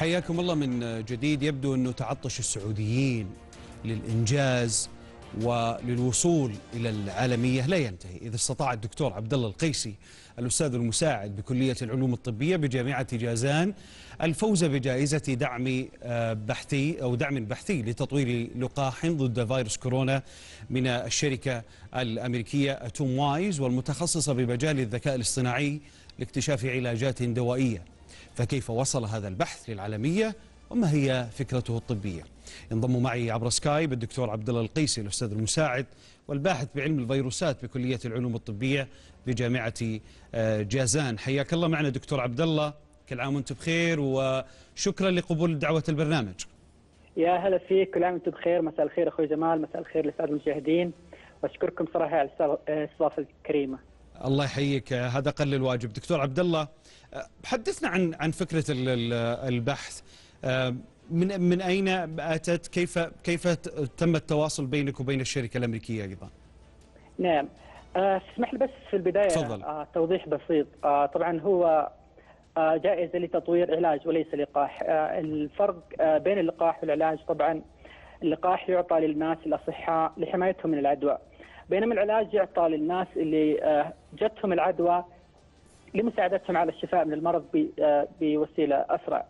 حياكم الله من جديد. يبدو أنه تعطش السعوديين للإنجاز وللوصول إلى العالمية لا ينتهي، إذا استطاع الدكتور عبد الله القيسي الأستاذ المساعد بكلية العلوم الطبية بجامعة جازان الفوز بجائزة دعم بحثي لتطوير لقاح ضد فيروس كورونا من الشركة الأمريكية أتوم وايز والمتخصصة بمجال الذكاء الاصطناعي لاكتشاف علاجات دوائية. فكيف وصل هذا البحث للعالمية وما هي فكرته الطبية؟ ينضم معي عبر سكايب الدكتور عبد الله القيسي الأستاذ المساعد والباحث بعلم الفيروسات بكلية العلوم الطبية بجامعة جازان. حياك الله معنا دكتور عبد الله، كل عام وانتم بخير وشكرا لقبول دعوة البرنامج. يا هلا فيك، كل عام وانتم بخير. مساء الخير اخوي جمال، مساء الخير للساده المشاهدين، واشكركم صراحه على الاستضافه الكريمه. الله يحييك، هذا قل الواجب. دكتور عبد الله، حدثنا عن فكرة البحث، من أين أتت؟ كيف تم التواصل بينك وبين الشركة الأمريكية أيضا؟ نعم، اسمح لي بس في البداية توضيح بسيط. طبعا هو جائزة لتطوير علاج وليس لقاح. الفرق بين اللقاح والعلاج، طبعا اللقاح يعطى للناس الأصحاء لحمايتهم من العدوى، بينما العلاج يعطى للناس اللي جتهم العدوى لمساعدتهم على الشفاء من المرض بوسيلة أسرع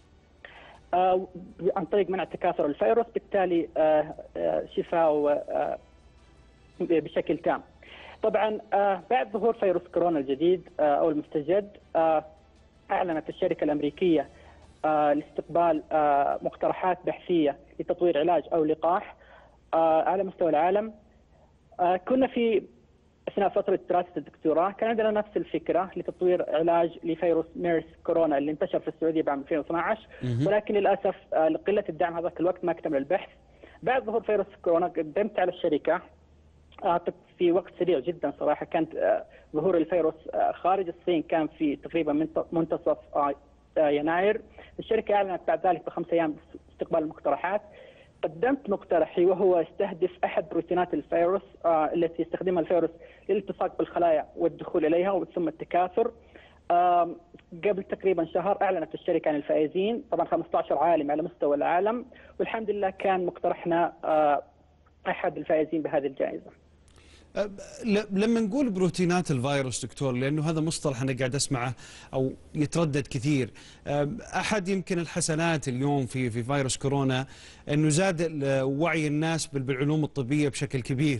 عن طريق منع تكاثر الفيروس، بالتالي شفاء بشكل تام. طبعا بعد ظهور فيروس كورونا الجديد أو المستجد، أعلنت الشركة الأمريكية لاستقبال مقترحات بحثية لتطوير علاج أو لقاح على مستوى العالم. كنا في أثناء فترة دراسة الدكتوراه كان عندنا نفس الفكرة لتطوير علاج لفيروس ميرس كورونا اللي انتشر في السعودية بعام 2012، ولكن للأسف لقلة الدعم هذاك الوقت ما اكتمل البحث. بعد ظهور فيروس كورونا قدمت على الشركة في وقت سريع جدا صراحة. كانت ظهور الفيروس خارج الصين كان في تقريبا منتصف يناير. الشركة أعلنت بعد ذلك ب5 أيام استقبال المقترحات. قدمت مقترحي وهو يستهدف أحد بروتينات الفيروس التي يستخدمها الفيروس للالتصاق بالخلايا والدخول إليها ثم التكاثر. قبل تقريبا شهر أعلنت الشركة عن الفائزين، طبعا 15 عالم على مستوى العالم، والحمد لله كان مقترحنا أحد الفائزين بهذه الجائزة. لما نقول بروتينات الفيروس دكتور، لأنه هذا مصطلح أنا قاعد أسمعه أو يتردد كثير، أحد يمكن الحسنات اليوم في فيروس كورونا أنه زاد وعي الناس بالعلوم الطبية بشكل كبير.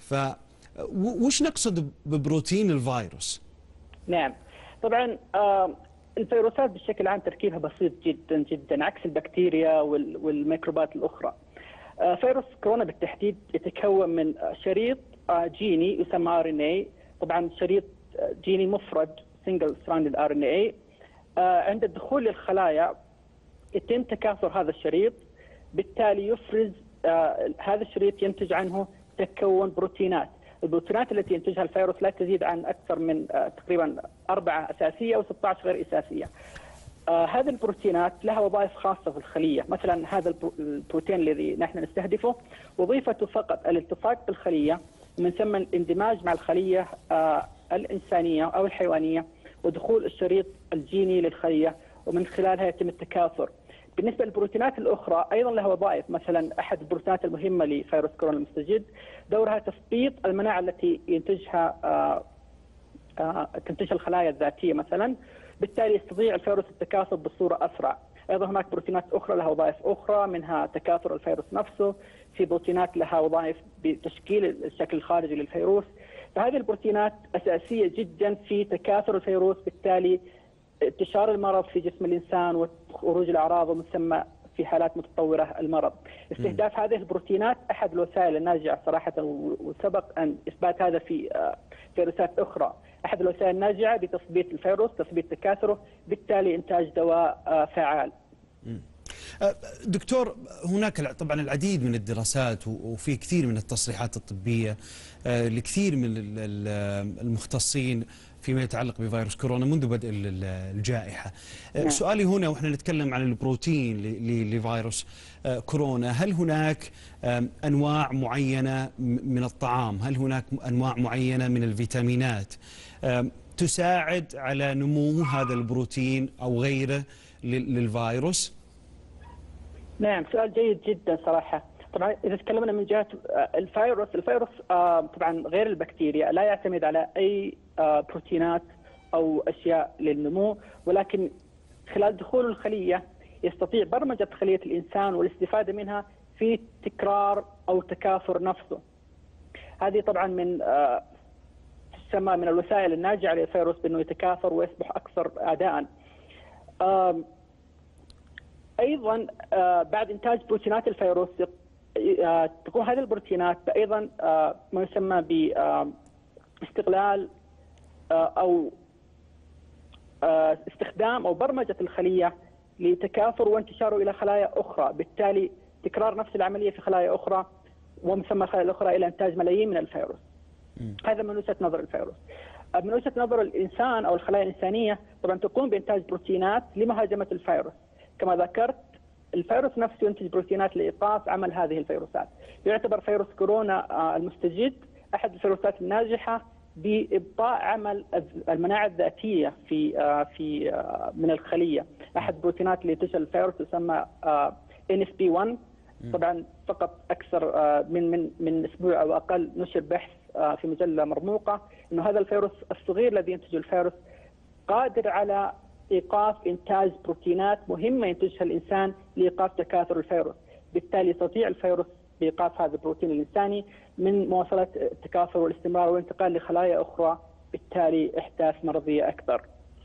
وش نقصد ببروتين الفيروس؟ نعم، طبعا الفيروسات بشكل عام تركيبها بسيط جدا جدا عكس البكتيريا والميكروبات الأخرى. فيروس كورونا بالتحديد يتكون من شريط جيني يسمى RNA، طبعا شريط جيني مفرد single stranded RNA. عند الدخول للخلايا يتم تكاثر هذا الشريط، بالتالي يفرز هذا الشريط ينتج عنه تكون بروتينات. البروتينات التي ينتجها الفيروس لا تزيد عن أكثر من تقريبا 4 أساسية و16 غير أساسية. هذه البروتينات لها وظائف خاصة في الخلية. مثلا هذا البروتين الذي نحن نستهدفه وظيفته فقط الالتصاق بالخلية، ومن ثم الاندماج مع الخلية الإنسانية أو الحيوانية ودخول الشريط الجيني للخلية، ومن خلالها يتم التكاثر. بالنسبة للبروتينات الأخرى أيضا لها وظائف. مثلا أحد البروتينات المهمة لفيروس كورونا المستجد دورها تثبيط المناعة التي تنتجها الخلايا الذاتية مثلا، بالتالي يستطيع الفيروس التكاثر بصورة أسرع. أيضا هناك بروتينات أخرى لها وظائف أخرى، منها تكاثر الفيروس نفسه. في بروتينات لها وظائف بتشكيل الشكل الخارجي للفيروس. فهذه البروتينات أساسية جدا في تكاثر الفيروس، بالتالي انتشار المرض في جسم الإنسان وخروج الأعراض، ومن ثم في حالات متطورة المرض. استهداف هذه البروتينات أحد الوسائل الناجعة صراحة، وسبق أن إثبات هذا في فيروسات أخرى. أحد الوسائل الناجعة بتثبيت الفيروس، تثبيت تكاثره، بالتالي إنتاج دواء فعال. دكتور، هناك طبعا العديد من الدراسات وفي كثير من التصريحات الطبية لكثير من المختصين فيما يتعلق بفيروس كورونا منذ بدء الجائحة. سؤالي هنا وإحنا نتكلم عن البروتين لفيروس كورونا، هل هناك أنواع معينة من الطعام، هل هناك أنواع معينة من الفيتامينات تساعد على نمو هذا البروتين أو غيره للفيروس؟ نعم، سؤال جيد جدا صراحة. طبعا إذا تكلمنا من جهة الفيروس طبعا غير البكتيريا لا يعتمد على أي بروتينات أو أشياء للنمو، ولكن خلال دخول الخلية يستطيع برمجة خلية الإنسان والاستفادة منها في تكرار أو تكاثر نفسه. هذه طبعا تسمى من الوسائل الناجعة للفيروس بأنه يتكاثر ويصبح أكثر أعداء. أيضا بعد إنتاج بروتينات الفيروس تقوم هذه البروتينات أيضا ما يسمى باستغلال أو استخدام أو برمجة الخلية لتكاثر وانتشاره إلى خلايا أخرى، بالتالي تكرار نفس العملية في خلايا أخرى ومسمى الخلايا الأخرى إلى إنتاج ملايين من الفيروس. هذا من وجهة نظر الفيروس. من وجهة نظر الإنسان أو الخلايا الإنسانية طبعا تقوم بإنتاج بروتينات لمهاجمة الفيروس. كما ذكرت الفيروس نفسه ينتج بروتينات لإيقاف عمل هذه الفيروسات. يعتبر فيروس كورونا المستجد أحد الفيروسات الناجحة بإبطاء عمل المناعة الذاتية في من الخلية. أحد بروتينات اللي تشغل الفيروس يسمى NSP1. طبعا فقط أكثر من أسبوع أو أقل نشر بحث في مجلة مرموقة إنه هذا الفيروس الصغير الذي ينتجه الفيروس قادر على إيقاف إنتاج بروتينات مهمة ينتجها الإنسان لإيقاف تكاثر الفيروس. بالتالي يستطيع الفيروس بإيقاف هذا البروتين الإنساني من مواصلة التكاثر والاستمرار والانتقال لخلايا أخرى، بالتالي إحداث مرضية أكثر.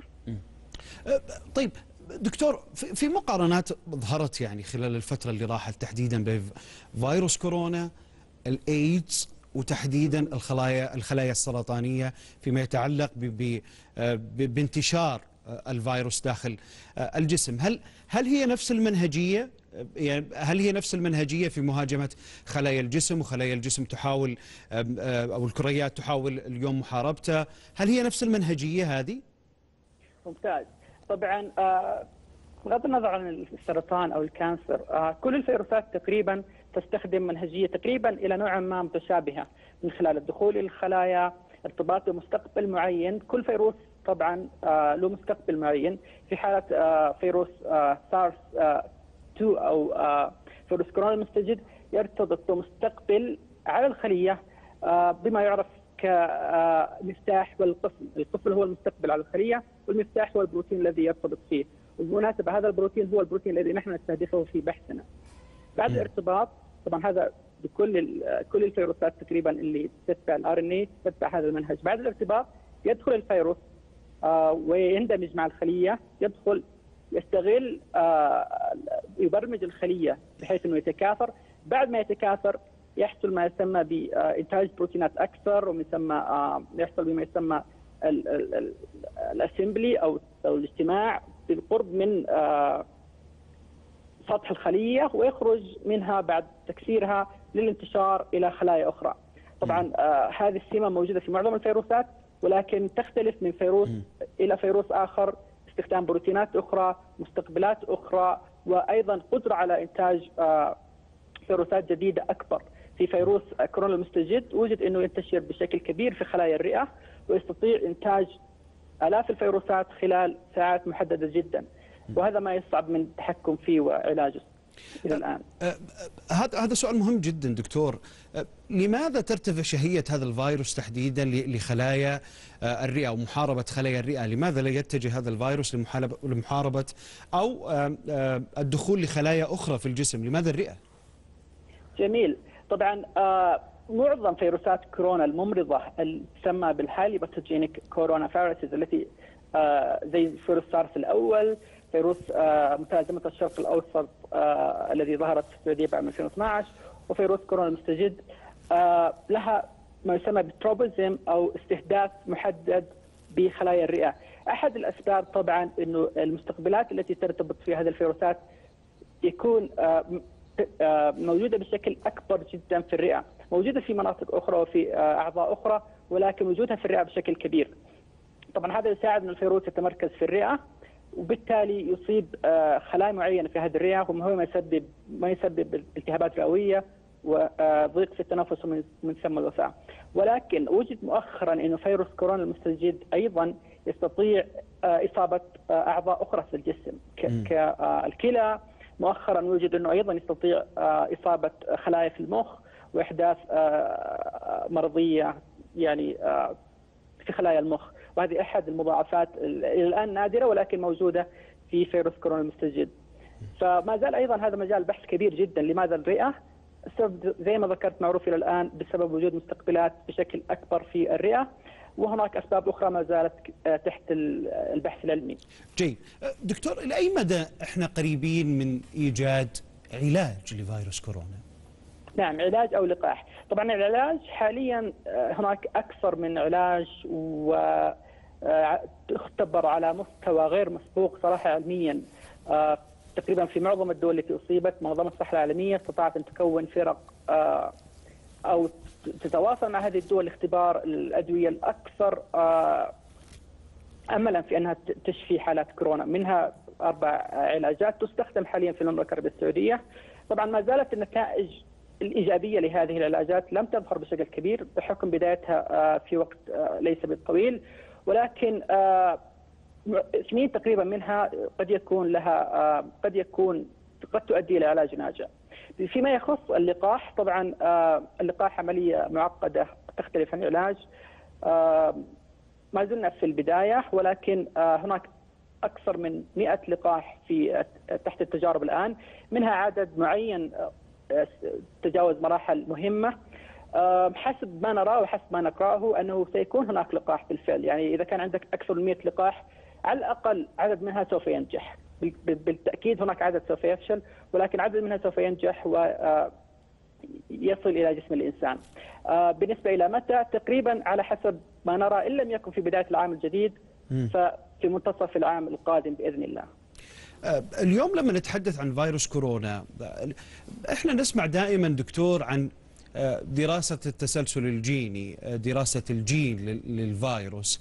طيب دكتور، في مقارنات ظهرت يعني خلال الفترة اللي راحت تحديدا بفيروس كورونا، الإيدز، وتحديدا الخلايا السرطانية فيما يتعلق بانتشار الفيروس داخل الجسم. هل هي نفس المنهجية؟ يعني هل هي نفس المنهجية في مهاجمة خلايا الجسم، وخلايا الجسم تحاول أو الكريات تحاول اليوم محاربته؟ هل هي نفس المنهجية هذه؟ ممتاز. طبعا بغض النظر عن السرطان أو الكانسر، كل الفيروسات تقريبا تستخدم منهجية تقريبا إلى نوع ما متشابهة، من خلال الدخول إلى الخلايا، ارتباط بمستقبل معين. كل فيروس طبعا له مستقبل معين. في حالة فيروس سارس 2 أو فيروس كورونا المستجد يرتبط بمستقبل على الخلية بما يعرف كمفتاح والقفل. القفل هو المستقبل على الخلية، والمفتاح هو البروتين الذي يرتبط فيه. وبالمناسبة هذا البروتين هو البروتين الذي نحن نستهدفه في بحثنا. بعد الارتباط طبعا هذا بكل الفيروسات تقريبا اللي تتبع الRNA تتبع هذا المنهج. بعد الارتباط يدخل الفيروس ويندمج مع الخلية، يدخل يستغل يبرمج الخلية بحيث انه يتكاثر. بعد ما يتكاثر يحصل ما يسمى بإنتاج بروتينات أكثر، يحصل بما يسمى الاسمبلي أو الاجتماع بالقرب من سطح الخلية، ويخرج منها بعد تكسيرها للانتشار إلى خلايا أخرى. طبعا هذه السمة موجودة في معظم الفيروسات، ولكن تختلف من فيروس إلى فيروس آخر، استخدام بروتينات أخرى، مستقبلات أخرى، وأيضا قدرة على إنتاج فيروسات جديدة أكبر. في فيروس كورونا المستجد وجد أنه ينتشر بشكل كبير في خلايا الرئة، ويستطيع إنتاج آلاف الفيروسات خلال ساعات محددة جدا، وهذا ما يصعب من التحكم فيه وعلاجه إلى الآن. هذا سؤال مهم جدا دكتور. لماذا ترتفع شهية هذا الفيروس تحديدا لخلايا الرئة ومحاربة خلايا الرئة؟ لماذا لا يتجه هذا الفيروس لمحاربة أو الدخول لخلايا أخرى في الجسم؟ لماذا الرئة؟ جميل. طبعا معظم فيروسات كورونا الممرضة تسمى بالهايلي باثوجينيك كورونا فيروسز، التي زي فيروس سارس الأول، فيروس متلازمة الشرق الأوسط الذي ظهرت في السعودية بعد 2012، وفيروس كورونا المستجد لها ما يسمى بالتروبوزم أو استهداف محدد بخلايا الرئة. أحد الأسباب طبعا أنه المستقبلات التي ترتبط في هذه الفيروسات يكون موجودة بشكل أكبر جدا في الرئة، موجودة في مناطق أخرى وفي أعضاء أخرى، ولكن وجودها في الرئة بشكل كبير. طبعا هذا يساعد أن الفيروس يتمركز في الرئة، وبالتالي يصيب خلايا معينة في هذه الرئة، وهو ما يسبب التهابات رئوية وضيق في التنفس ومن ثم الوفاة. ولكن وجد مؤخرا أنه فيروس كورونا المستجد أيضا يستطيع إصابة أعضاء أخرى في الجسم كالكلى، مؤخرا وجد أنه أيضا يستطيع إصابة خلايا في المخ وإحداث مرضية يعني في خلايا المخ، وهذه أحد المضاعفات إلى الآن نادرة ولكن موجودة في فيروس كورونا المستجد. فما زال أيضا هذا مجال بحث كبير جدا. لماذا الرئة؟ السبب زي ما ذكرت معروف إلى الآن بسبب وجود مستقبلات بشكل أكبر في الرئة، وهناك أسباب أخرى ما زالت تحت البحث العلمي. جيد. دكتور، إلى أي مدى إحنا قريبين من إيجاد علاج لفيروس كورونا؟ نعم، علاج أو لقاح. طبعا العلاج حاليا هناك أكثر من علاج وتختبر على مستوى غير مسبوق صراحة علميا. تقريبا في معظم الدول التي أصيبت منظمة الصحة العالمية استطاعت أن تكون فرق أو تتواصل مع هذه الدول لاختبار الأدوية الأكثر أملا في أنها تشفي حالات كورونا، منها 4 علاجات تستخدم حاليا في المملكة العربية السعودية. طبعا ما زالت النتائج الإيجابية لهذه العلاجات لم تظهر بشكل كبير بحكم بدايتها في وقت ليس بالطويل، ولكن سنين تقريبا منها قد تؤدي إلى علاج ناجع. فيما يخص اللقاح، طبعا اللقاح عملية معقدة تختلف عن العلاج. ما زلنا في البداية، ولكن هناك أكثر من 100 لقاح تحت التجارب الآن، منها عدد معين تجاوز مراحل مهمة. حسب ما نراه وحسب ما نقرأه أنه سيكون هناك لقاح بالفعل. يعني إذا كان عندك أكثر من 100 لقاح على الأقل عدد منها سوف ينجح. بالتأكيد هناك عدد سوف يفشل، ولكن عدد منها سوف ينجح ويصل إلى جسم الإنسان. بالنسبة إلى متى؟ تقريبا على حسب ما نرى إن لم يكن في بداية العام الجديد ففي منتصف العام القادم بإذن الله. اليوم لما نتحدث عن فيروس كورونا، احنا نسمع دائما دكتور عن دراسة التسلسل الجيني، دراسة الجين للفيروس.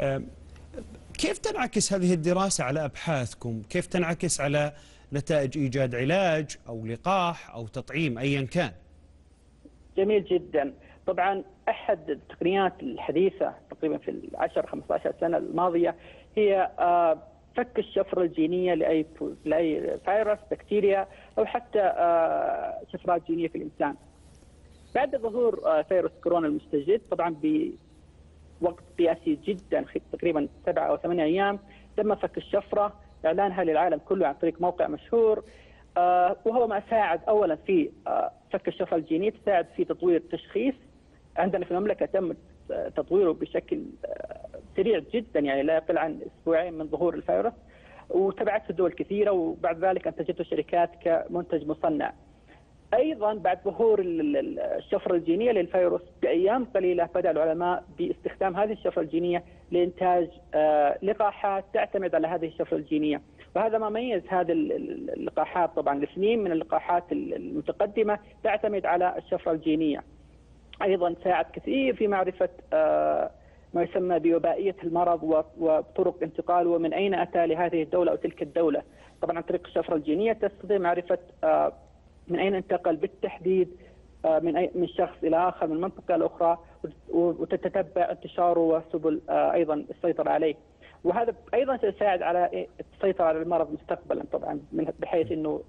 كيف تنعكس هذه الدراسة على أبحاثكم؟ كيف تنعكس على نتائج إيجاد علاج أو لقاح أو تطعيم أيا كان؟ جميل جدا. طبعا أحد التقنيات الحديثة تقريبا في 10-15 سنة الماضية هي فك الشفرة الجينية لأي فيروس، بكتيريا، أو حتى شفرات جينية في الإنسان. بعد ظهور فيروس كورونا المستجد، طبعا بوقت قياسي جدا تقريبا 7 أو 8 أيام، تم فك الشفرة، إعلانها للعالم كله عن طريق موقع مشهور، وهو ما ساعد أولا في فك الشفرة الجينية، تساعد في تطوير التشخيص. عندنا في المملكة تم تطويره بشكل سريع جدا، يعني لا يقل عن 2 أسبوع من ظهور الفيروس، وتبعته دول كثيرة، وبعد ذلك انتجته شركات كمنتج مصنع. أيضا بعد ظهور الشفرة الجينية للفيروس بأيام قليلة بدأ العلماء باستخدام هذه الشفرة الجينية لإنتاج لقاحات تعتمد على هذه الشفرة الجينية. وهذا ما ميز هذه اللقاحات. طبعا الاثنين من اللقاحات المتقدمة تعتمد على الشفرة الجينية. أيضا ساعد كثير في معرفة ما يسمى بوبائية المرض وطرق انتقاله ومن أين أتى لهذه الدولة أو تلك الدولة. طبعا عن طريق الشفرة الجينية تستطيع معرفة من أين انتقل بالتحديد من شخص إلى آخر من منطقة لأخرى، وتتتبع انتشاره وسبل أيضا السيطرة عليه. وهذا أيضا سيساعد على السيطرة على المرض مستقبلا، طبعا بحيث أنه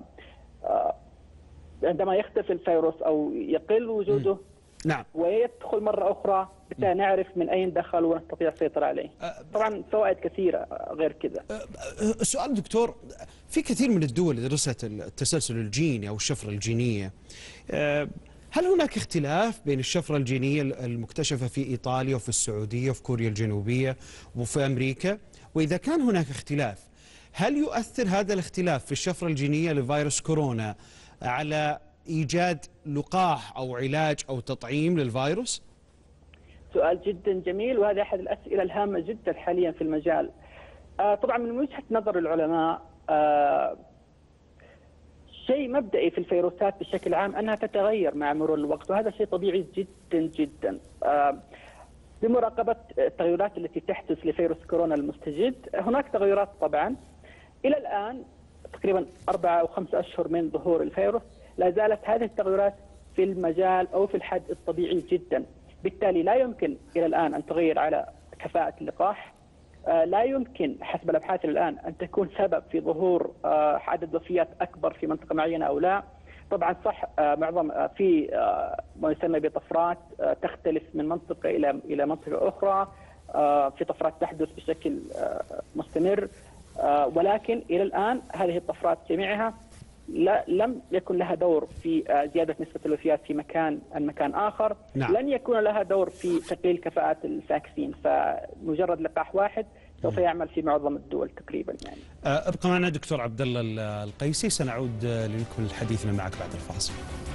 عندما يختفي الفيروس أو يقل وجوده نعم ويدخل مرة أخرى، بالتالي نعرف من أين دخل ونستطيع السيطرة عليه. طبعا فوائد كثيرة غير كذا. السؤال دكتور، في كثير من الدول درست التسلسل الجيني أو الشفرة الجينية. هل هناك اختلاف بين الشفرة الجينية المكتشفة في إيطاليا وفي السعودية وفي كوريا الجنوبية وفي أمريكا؟ وإذا كان هناك اختلاف، هل يؤثر هذا الاختلاف في الشفرة الجينية لفيروس كورونا على إيجاد لقاح أو علاج أو تطعيم للفيروس؟ سؤال جدا جميل، وهذا أحد الأسئلة الهامة جدا حاليا في المجال. طبعا من وجهة نظر العلماء شيء مبدئي في الفيروسات بشكل عام أنها تتغير مع مرور الوقت، وهذا شيء طبيعي جدا جدا. بمراقبة التغيرات التي تحدث لفيروس كورونا المستجد، هناك تغيرات طبعا. إلى الآن تقريبا 4 أو 5 أشهر من ظهور الفيروس، لا زالت هذه التغيرات في المجال أو في الحد الطبيعي جدا. بالتالي لا يمكن إلى الآن أن تغير على كفاءة اللقاح، لا يمكن حسب الابحاث الان ان تكون سبب في ظهور عدد وفيات اكبر في منطقه معينه او لا. طبعا صح، معظم في ما يسمى بطفرات تختلف من منطقه الى منطقه اخرى، في طفرات تحدث بشكل مستمر، ولكن الى الان هذه الطفرات جميعها لم يكن لها دور في زياده نسبه الوفيات في مكان عن مكان اخر. نعم. لن يكون لها دور في تقليل كفاءه الفاكسين، فمجرد لقاح واحد سوف يعمل في معظم الدول تقريبا يعني. ابقى معنا دكتور عبد الله القيسي، سنعود لنكمل حديثنا معك بعد الفاصل.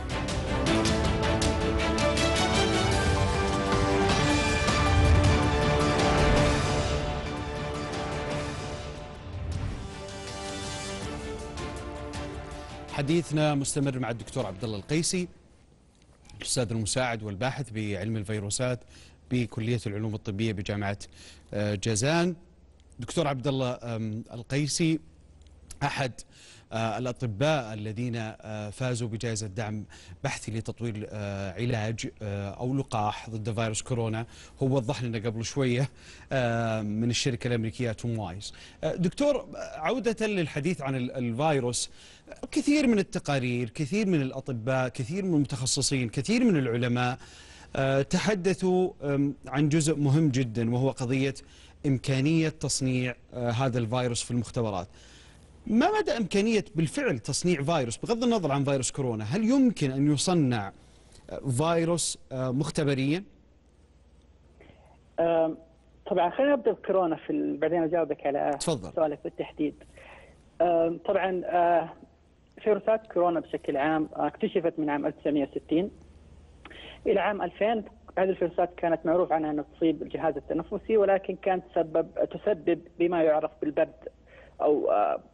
حديثنا مستمر مع الدكتور عبد الله القيسي، الأستاذ المساعد والباحث بعلم الفيروسات بكلية العلوم الطبية بجامعة جازان. دكتور عبد الله القيسي أحد الأطباء الذين فازوا بجائزة دعم بحثي لتطوير علاج أو لقاح ضد فيروس كورونا، هو وضح لنا قبل شوية، من الشركة الأمريكية توم وايز. دكتور، عودة للحديث عن الفيروس، كثير من التقارير، كثير من الأطباء، كثير من المتخصصين، كثير من العلماء تحدثوا عن جزء مهم جدا، وهو قضية إمكانية تصنيع هذا الفيروس في المختبرات. ما مدى إمكانية بالفعل تصنيع فيروس بغض النظر عن فيروس كورونا؟ هل يمكن أن يصنع فيروس مختبريا؟ طبعا خلينا نبدأ بكورونا بعدين أجاوبك على تفضل. سؤالك بالتحديد. طبعا فيروسات كورونا بشكل عام اكتشفت من عام 1960 إلى عام 2000. هذه الفيروسات كانت معروف عنها أنها تصيب الجهاز التنفسي، ولكن كانت تسبب بما يعرف بالبرد أو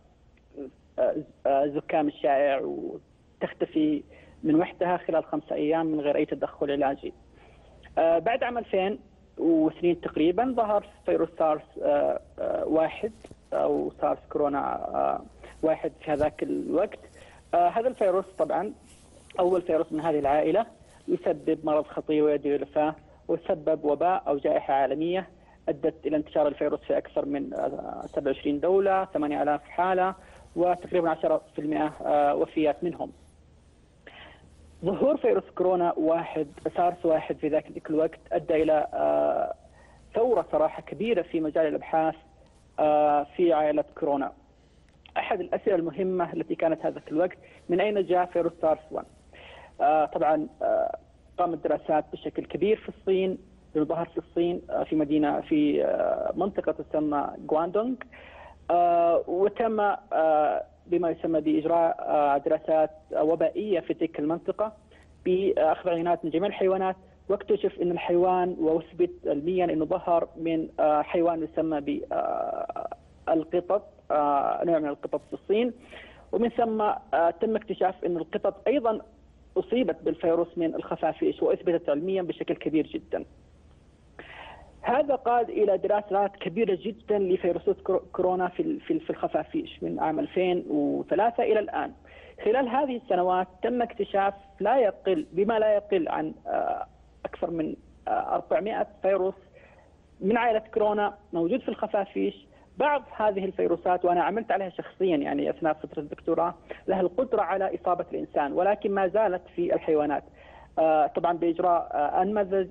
الزكام الشائع، وتختفي من وحدها خلال 5 أيام من غير أي تدخل علاجي. بعد عام 2000 وسنين تقريبا ظهر فيروس سارس 1 أو سارس كورونا 1 في هذاك الوقت. هذا الفيروس طبعا أول فيروس من هذه العائلة، يسبب مرض خطير ويؤدي إلى الوفاة، وسبب وباء أو جائحة عالمية أدت إلى انتشار الفيروس في أكثر من 27 دولة، 8000 حالة، وتقريبا 10% وفيات منهم. ظهور فيروس كورونا 1 سارس 1 في ذاك الوقت أدى إلى ثورة صراحة كبيرة في مجال الأبحاث في عائلة كورونا. أحد الأسئلة المهمة التي كانت هذاك الوقت: من أين جاء فيروس سارس 1؟ طبعا قامت دراسات بشكل كبير في الصين، ظهر في الصين في منطقة تسمى غواندونغ، وتم بما يسمى بإجراء دراسات وبائية في تلك المنطقة بأخذ عينات من جميع الحيوانات، واكتشف أن الحيوان، وأثبت علميا أنه ظهر من حيوان يسمى بالقطط، نوع من القطط في الصين، ومن ثم تم اكتشاف أن القطط أيضا أصيبت بالفيروس من الخفافيش، وأثبتت علميا بشكل كبير جدا. هذا قاد إلى دراسات كبيرة جدا لفيروسات كورونا في الخفافيش من عام 2003 إلى الآن. خلال هذه السنوات تم اكتشاف بما لا يقل عن أكثر من 400 فيروس من عائلة كورونا موجود في الخفافيش. بعض هذه الفيروسات، وأنا عملت عليها شخصيا يعني أثناء فترة الدكتوراه، لها القدرة على إصابة الإنسان، ولكن ما زالت في الحيوانات. طبعا بإجراء أنمذج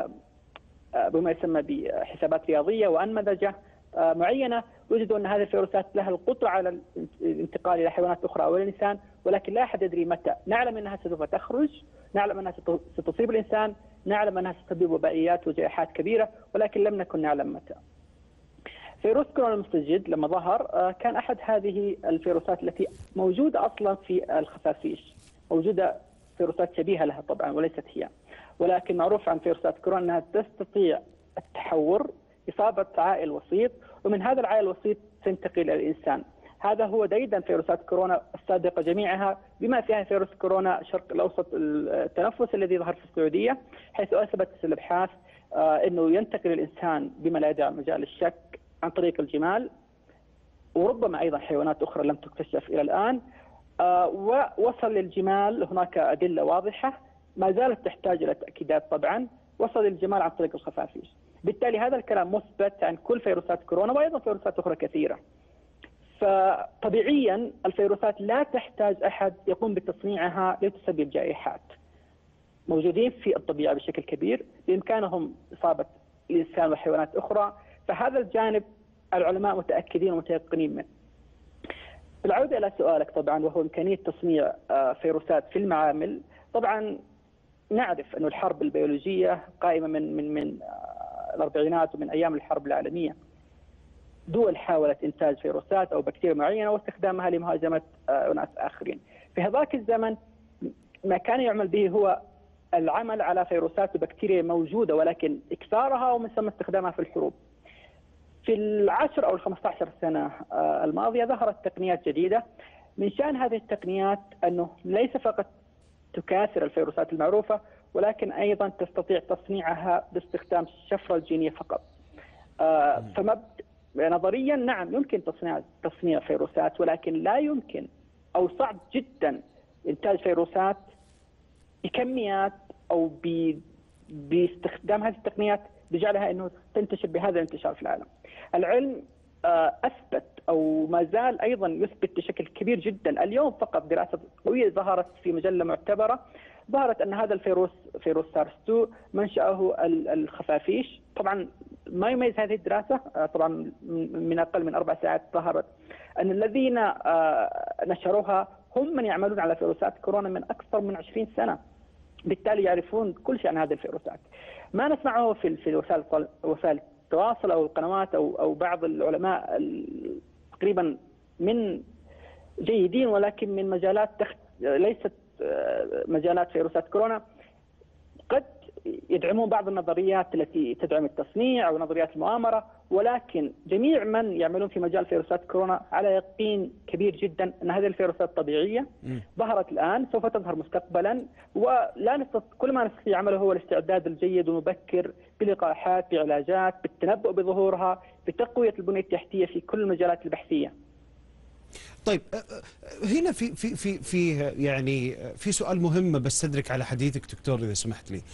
بما يسمى بحسابات رياضية وأنمذجة معينة، وجدوا أن هذه الفيروسات لها القدرة على الانتقال إلى حيوانات أخرى أو الإنسان، ولكن لا أحد يدري متى. نعلم أنها سوف تخرج، نعلم أنها ستصيب الإنسان، نعلم أنها ستسبب وبائيات وجائحات كبيرة، ولكن لم نكن نعلم متى. فيروس كورونا المستجد لما ظهر كان أحد هذه الفيروسات التي موجودة أصلا في الخفافيش، موجودة فيروسات شبيهة لها طبعا وليست هي، ولكن معروف عن فيروسات كورونا أنها تستطيع التحور، إصابة عائل وسيط، ومن هذا العائل الوسيط تنتقل إلى الإنسان. هذا هو ديدن فيروسات كورونا السابقة جميعها، بما فيها فيروس كورونا الشرق الأوسط التنفس الذي ظهر في السعودية، حيث أثبتت الأبحاث أنه ينتقل الإنسان بما لا يدع مجال الشك عن طريق الجمال، وربما أيضا حيوانات أخرى لم تكتشف إلى الآن. ووصل للجمال، هناك أدلة واضحة ما زالت تحتاج إلى تأكيدات طبعا، وصل للجمال عن طريق الخفافيش. بالتالي هذا الكلام مثبت عن كل فيروسات كورونا وأيضا فيروسات أخرى كثيرة. فطبيعيا الفيروسات لا تحتاج أحد يقوم بتصنيعها لتسبب جائحات. موجودين في الطبيعة بشكل كبير، بإمكانهم إصابة الإنسان وحيوانات أخرى، فهذا الجانب العلماء متأكدين ومتيقنين منه. بالعودة إلى سؤالك طبعا وهو إمكانية تصنيع فيروسات في المعامل، طبعا نعرف أن الحرب البيولوجية قائمة من الأربعينات ومن أيام الحرب العالمية. دول حاولت إنتاج فيروسات أو بكتيريا معينة واستخدامها لمهاجمة أناس آخرين. في هذاك الزمن ما كان يعمل به هو العمل على فيروسات وبكتيريا موجودة ولكن إكثارها ومن ثم استخدامها في الحروب. في العشر أو ال15 سنة الماضية ظهرت تقنيات جديدة. من شأن هذه التقنيات أنه ليس فقط تكاثر الفيروسات المعروفة ولكن أيضا تستطيع تصنيعها باستخدام الشفرة الجينية فقط. نظريا نعم يمكن تصنيع فيروسات، ولكن لا يمكن أو صعب جدا إنتاج فيروسات بكميات أو باستخدام هذه التقنيات بجعلها أنه تنتشر بهذا الانتشار في العالم. العلم أثبت أو ما زال أيضا يثبت بشكل كبير جدا. اليوم فقط دراسة قوية ظهرت في مجلة معتبرة، ظهرت أن هذا فيروس سارس 2 منشأه الخفافيش. طبعا ما يميز هذه الدراسة طبعا من أقل من 4 ساعات ظهرت أن الذين نشروها هم من يعملون على فيروسات كورونا من أكثر من 20 سنة، بالتالي يعرفون كل شيء عن هذه الفيروسات. ما نسمعه في وسائل التواصل أو القنوات أو بعض العلماء تقريبا من جيدين ولكن من مجالات ليست مجالات فيروسات كورونا، قد يدعمون بعض النظريات التي تدعم التصنيع أو نظريات المؤامرة، ولكن جميع من يعملون في مجال فيروسات كورونا على يقين كبير جدا أن هذه الفيروسات طبيعية ظهرت الآن، سوف تظهر مستقبلا، ولا كل ما نستطيع عمله هو الاستعداد الجيد والمبكر بلقاحات، بعلاجات، بالتنبؤ بظهورها، بتقوية البنية التحتية في كل المجالات البحثية. طيب هنا في يعني في سؤال مهم بستدرك على حديثك دكتور إذا سمحت لي.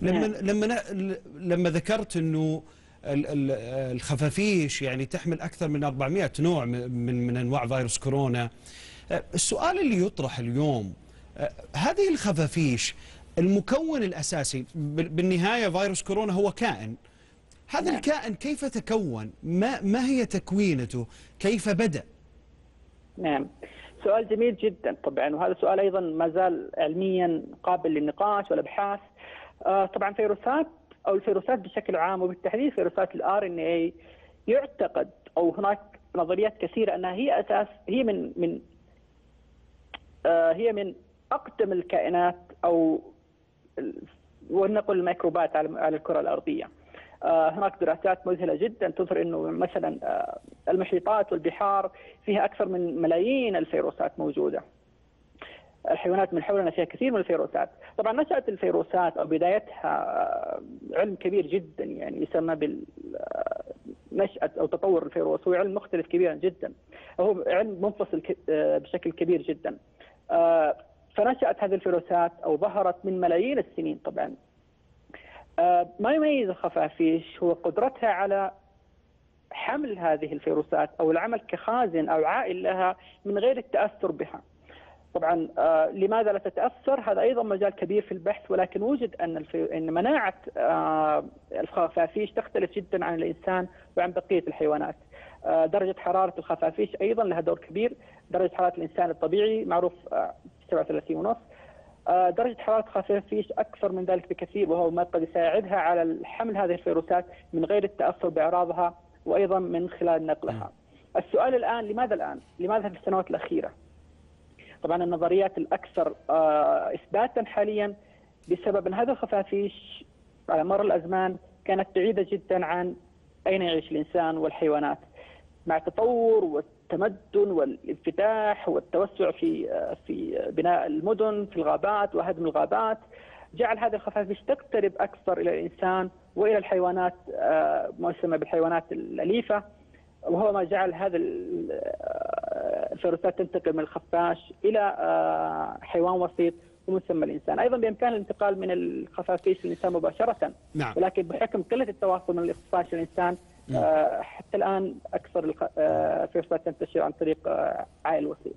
لما ذكرت انه الخفافيش يعني تحمل اكثر من 400 نوع من انواع فيروس كورونا، السؤال اللي يطرح اليوم هذه الخفافيش المكون الاساسي بالنهايه فيروس كورونا هو كائن، هذا الكائن كيف تكون؟ ما هي تكوينته؟ كيف بدأ؟ نعم، سؤال جميل جدا طبعا، وهذا سؤال ايضا ما زال علميا قابل للنقاش والابحاث. طبعا الفيروسات بشكل عام وبالتحديد فيروسات الار ان اي يعتقد او هناك نظريات كثيره انها هي من اقدم الكائنات او ولنقل الميكروبات على الكره الارضيه. هناك دراسات مذهله جدا تظهر انه مثلا المحيطات والبحار فيها اكثر من ملايين الفيروسات موجوده. الحيوانات من حولنا فيها كثير من الفيروسات. طبعا نشأت الفيروسات او بدايتها علم كبير جدا يعني يسمى نشأة او تطور الفيروس، هو علم مختلف كبيرا جدا، هو علم منفصل بشكل كبير جدا. فنشأت هذه الفيروسات او ظهرت من ملايين السنين. طبعا ما يميز الخفافيش هو قدرتها على حمل هذه الفيروسات او العمل كخازن او عائل لها من غير التاثر بها. طبعا لماذا لا تتاثر؟ هذا ايضا مجال كبير في البحث، ولكن وجد ان مناعه الخفافيش تختلف جدا عن الانسان وعن بقيه الحيوانات. درجه حراره الخفافيش ايضا لها دور كبير. درجه حراره الانسان الطبيعي معروف 37.5. درجة حرارة الخفافيش أكثر من ذلك بكثير، وهو ما قد يساعدها على حمل هذه الفيروسات من غير التأثر بأعراضها وأيضا من خلال نقلها. السؤال الآن لماذا في السنوات الأخيرة؟ طبعا النظريات الأكثر إثباتا حاليا بسبب أن هذا الخفافيش على مر الأزمان كانت بعيدة جدا عن أين يعيش الإنسان والحيوانات. مع التطور والتمدن والانفتاح والتوسع في بناء المدن في الغابات وهدم الغابات، جعل هذه الخفافيش تقترب أكثر إلى الإنسان وإلى الحيوانات ما يسمى بالحيوانات الأليفة، وهو ما جعل هذا الفيروسات تنتقل من الخفاش إلى حيوان وسيط ومسمى الإنسان. أيضا بإمكان الانتقال من الخفافيش للإنسان مباشرة. نعم. ولكن بحكم قلة التواصل من الخفاش للإنسان حتى الآن أكثر الفيروسات تنتشر عن طريق عائل وسيط.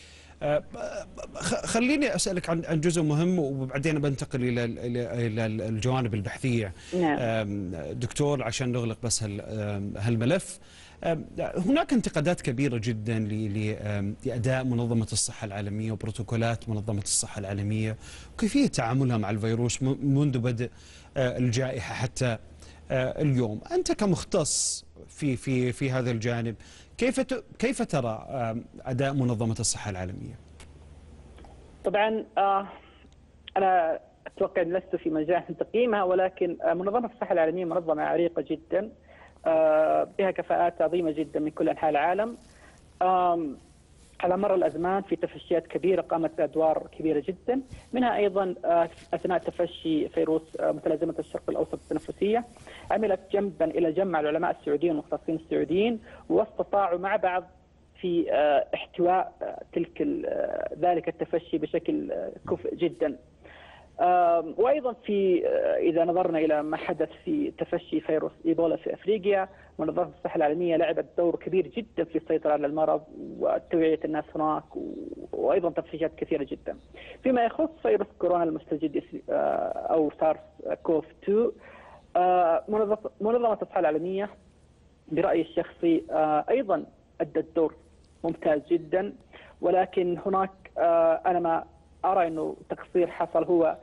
خليني أسألك عن جزء مهم وبعدين بنتقل إلى الجوانب البحثية. نعم. دكتور، عشان نغلق بس هالملف. هناك انتقادات كبيرة جدا لأداء منظمة الصحة العالمية وبروتوكولات منظمة الصحة العالمية وكيفية تعاملها مع الفيروس منذ بدء الجائحة حتى اليوم. أنت كمختص في هذا الجانب، كيف ترى أداء منظمة الصحة العالمية؟ طبعا أنا أتوقع أن لست في مجال تقييمها، ولكن منظمة الصحة العالمية منظمة عريقة جدا بها كفاءات عظيمة جدا من كل أنحاء العالم. على مر الأزمان في تفشيات كبيرة قامت بأدوار كبيرة جدا، منها أيضا أثناء تفشي فيروس متلازمة الشرق الأوسط التنفسية عملت جنبا إلى جنب مع العلماء السعوديين والمختصين السعوديين، واستطاعوا مع بعض في احتواء ذلك التفشي بشكل كفء جدا. وايضا اذا نظرنا الى ما حدث في تفشي فيروس ايبولا في افريقيا، منظمه الصحه العالميه لعبت دور كبير جدا في السيطره على المرض وتوعيه الناس هناك، وايضا تفشيات كثيره جدا. فيما يخص فيروس كورونا المستجد او سارس كوف 2، منظمه الصحه العالميه برايي الشخصي ايضا ادت دور ممتاز جدا، ولكن هناك انا ما ارى انه تقصير حصل هو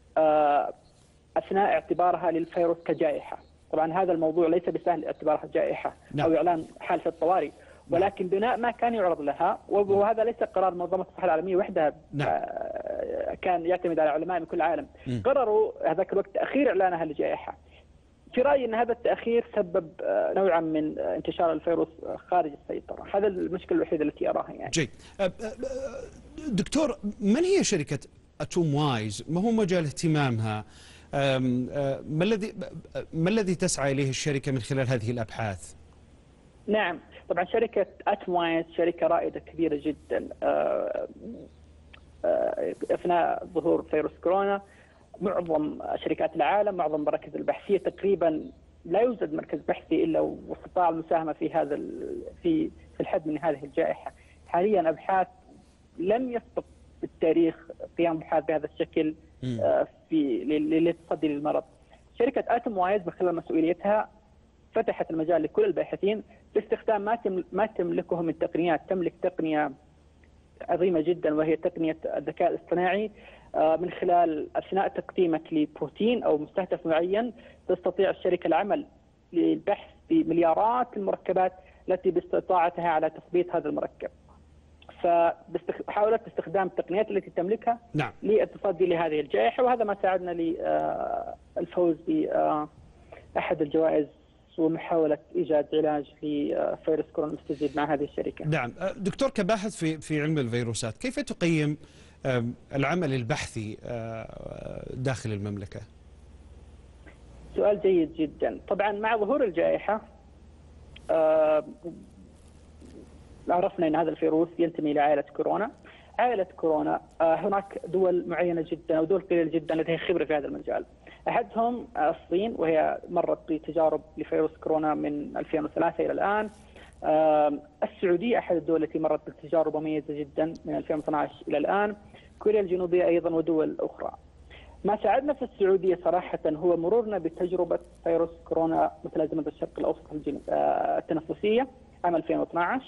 اثناء اعتبارها للفيروس كجائحه. طبعا هذا الموضوع ليس بسهل اعتبارها جائحه او اعلان حاله الطوارئ، ولكن بناء ما كان يعرض لها، وهذا ليس قرار منظمه الصحه العالميه وحدها، كان يعتمد على علماء من كل العالم، قرروا هذاك الوقت تاخير اعلانها لجائحه. في رايي ان هذا التاخير سبب نوعا من انتشار الفيروس خارج السيطره، هذا المشكله الوحيده التي اراها يعني. جيد. دكتور، من هي شركه اتوم وايز؟ ما هو مجال اهتمامها؟ ما الذي تسعى اليه الشركه من خلال هذه الابحاث؟ نعم، طبعا شركه اتوم وايز شركه رائده كبيره جدا اثناء ظهور فيروس كورونا. معظم شركات العالم، معظم المراكز البحثيه تقريبا لا يوجد مركز بحثي الا واستطاع المساهمه في الحد من هذه الجائحه. حاليا ابحاث لم يسبق بالتاريخ قيام ابحاث بهذا الشكل للتصدي للمرض. شركه اتوم وايز من خلال مسؤوليتها فتحت المجال لكل الباحثين باستخدام ما تملكه من تقنيات. تملك تقنيه عظيمه جدا وهي تقنيه الذكاء الاصطناعي. من خلال اثناء تقديمك لبروتين او مستهدف معين تستطيع الشركه العمل للبحث بمليارات المركبات التي باستطاعتها على تثبيت هذا المركب. فحاولت باستخدام التقنيات التي تملكها للتصدي لهذه الجائحه، وهذا ما ساعدنا للفوز باحد الجوائز ومحاولة إيجاد علاج لفيروس كورونا المستجد مع هذه الشركة. نعم. دكتور، كباحث في علم الفيروسات، كيف تقيم العمل البحثي داخل المملكة؟ سؤال جيد جدا. طبعا مع ظهور الجائحة عرفنا أن هذا الفيروس ينتمي لعائلة كورونا. عائلة كورونا هناك دول معينة جدا أو دول قليلة جدا لديها خبرة في هذا المجال. أحدهم الصين، وهي مرت بتجارب لفيروس كورونا من 2003 إلى الآن. السعودية أحد الدول التي مرت بتجارب مميزة جدا من 2012 إلى الآن. كوريا الجنوبية أيضا ودول أخرى. ما ساعدنا في السعودية صراحة هو مرورنا بتجربة فيروس كورونا متلازمة الشرق الأوسط التنفسية عام 2012.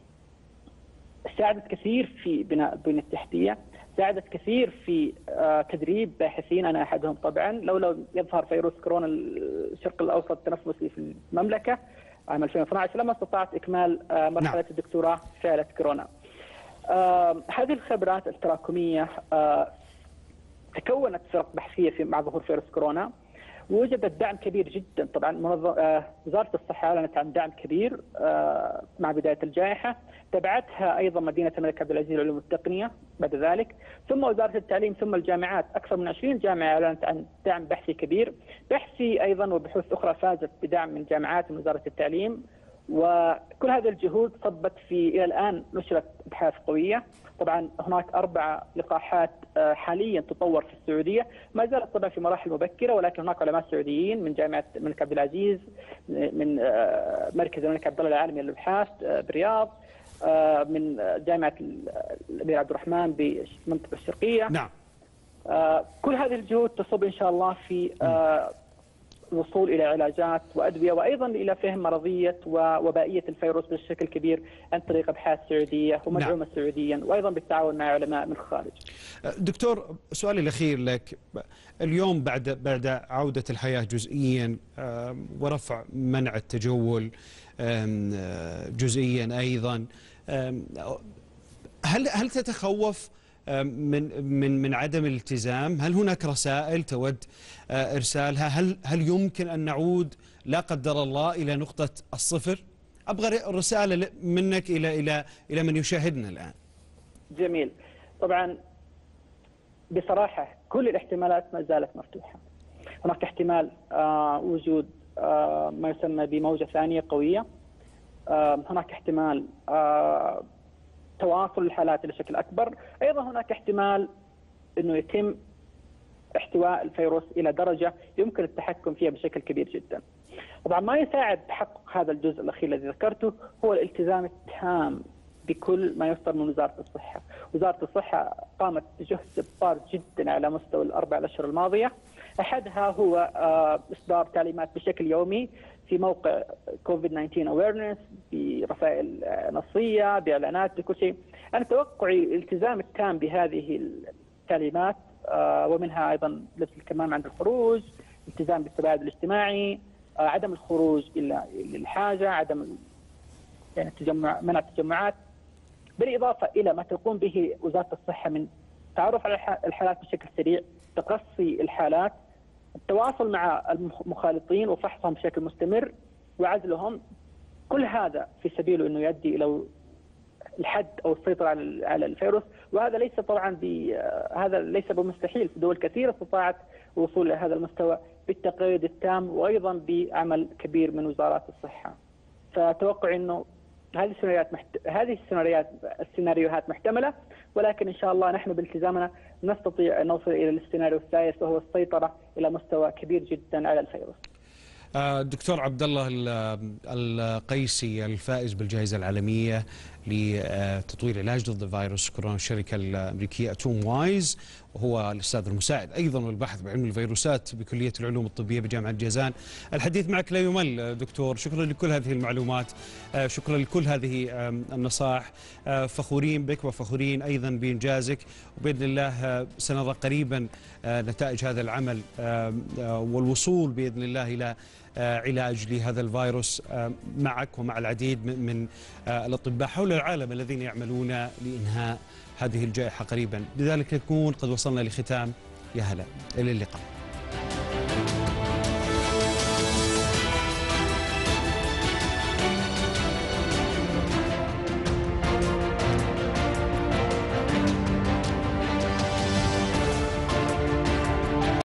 ساعدت كثير في بناء البنية التحتية، ساعدت كثير في تدريب باحثين، أنا أحدهم طبعا. لو يظهر فيروس كورونا الشرق الأوسط التنفسي في المملكة عام 2012 لما استطعت إكمال مرحلة الدكتوراه في عائلة كورونا. هذه الخبرات التراكمية تكونت فرق بحثية مع ظهور فيروس كورونا، ووجدت دعم كبير جدا. طبعا وزارة الصحة أعلنت عن دعم كبير مع بداية الجائحة، تبعتها أيضا مدينة الملك عبد العزيز للعلوم والتقنية بعد ذلك، ثم وزارة التعليم، ثم الجامعات. أكثر من 20 جامعة أعلنت عن دعم بحثي كبير. بحثي أيضا وبحوث أخرى فازت بدعم من جامعات من وزارة التعليم وكل هذه الجهود صبت في إلى الآن نشرت أبحاث قوية. طبعا هناك 4 لقاحات حاليا تطور في السعودية، ما زالت طبعا في مراحل مبكرة، ولكن هناك علماء سعوديين من جامعة الملك عبد العزيز، من مركز الملك عبد الله العالمي للأبحاث بالرياض، من جامعة الأمير عبد الرحمن بالمنطقة الشرقية. نعم. كل هذه الجهود تصب إن شاء الله في الوصول إلى علاجات وأدوية، وأيضا إلى فهم مرضية ووبائية الفيروس بشكل كبير عن طريق أبحاث سعودية ومدعومة سعوديا، وأيضا بالتعاون مع علماء من الخارج. دكتور، سؤالي الأخير لك، اليوم بعد عودة الحياة جزئيا ورفع منع التجول جزئيا أيضا، هل تتخوف من عدم الالتزام؟ هل هناك رسائل تود إرسالها؟ هل يمكن أن نعود لا قدر الله إلى نقطة الصفر؟ أبغى رسالة منك إلى من يشاهدنا الآن. جميل. طبعا بصراحة كل الاحتمالات ما زالت مفتوحة. هناك احتمال وجود ما يسمى بموجة ثانية قوية. هناك احتمال تواصل الحالات بشكل أكبر. أيضا هناك احتمال أنه يتم احتواء الفيروس إلى درجة يمكن التحكم فيها بشكل كبير جدا. طبعا ما يساعد تحقق هذا الجزء الأخير الذي ذكرته هو الالتزام التام بكل ما يصدر من وزارة الصحة. وزارة الصحة قامت بجهد جبار جدا على مستوى ال4 أشهر الماضية. أحدها هو إصدار تعليمات بشكل يومي في موقع COVID-19 Awareness، برسائل نصية، بإعلانات، بكل شيء. أنا توقعي الالتزام التام بهذه التعليمات، ومنها أيضا كمان عند الخروج، التزام بالتباعد الاجتماعي، عدم الخروج إلا للحاجة، عدم يعني منع التجمعات، بالإضافة إلى ما تقوم به وزارة الصحة من تعرف على الحالات بشكل سريع، تقصي الحالات، التواصل مع المخالطين وفحصهم بشكل مستمر وعزلهم. كل هذا في سبيله أنه يؤدي إلى الحد أو السيطرة على الفيروس. وهذا ليس طبعا هذا ليس بمستحيل. في دول كثيرة استطاعت الوصول إلى هذا المستوى بالتقييد التام، وأيضا بعمل كبير من وزارات الصحة. فأتوقع أنه هذه السيناريوهات محتملة، ولكن إن شاء الله نحن بالتزامنا نستطيع أن نوصل إلى السيناريو الثالث، وهو السيطرة إلى مستوى كبير جدا على الفيروس. دكتور عبد الله القيسي، الفائز بالجائزة العالمية لتطوير علاج ضد فيروس كورونا الشركة الأمريكية أتوم وايز، وهو الأستاذ المساعد أيضا والباحث بعلم الفيروسات بكلية العلوم الطبية بجامعة جازان. الحديث معك لا يمل دكتور، شكرا لكل هذه المعلومات، شكرا لكل هذه النصائح. فخورين بك وفخورين أيضا بإنجازك، وبإذن الله سنرى قريبا نتائج هذا العمل والوصول بإذن الله إلى علاج لهذا الفيروس معك ومع العديد من الأطباء حول العالم الذين يعملون لإنهاء هذه الجائحة قريبا. بذلك نكون قد وصلنا لختام يا هلا، إلى اللقاء.